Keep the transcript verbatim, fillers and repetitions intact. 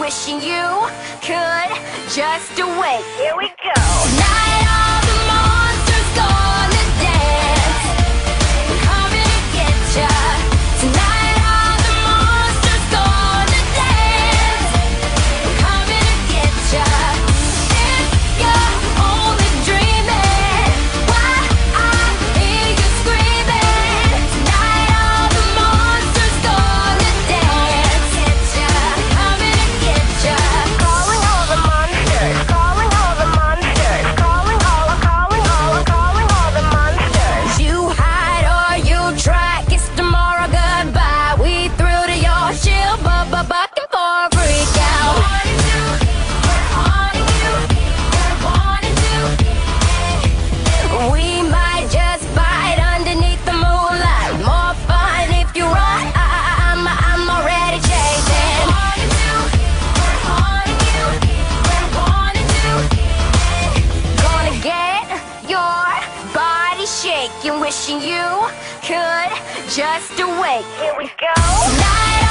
wishing you could just awake. Here we go. Tonight all the monsters gonna dance. We're coming to get ya. Tonight all the monsters gonna dance. We're coming to get ya. If you're only dreaming, why I hear you screaming. Tonight all the monsters gonna dance. Get ya. Coming to get ya. Calling all the monsters. Calling all the monsters. Calling all, calling all, calling all the monsters. You hide or you try. Kiss tomorrow goodbye. We through to your shield, but but bucking for a freak out. We might just bite underneath the moonlight. More fun if you run. I, I, I'm I'm already chasing. Gonna get your body shaking, wishing you could just awake. Here we go. Night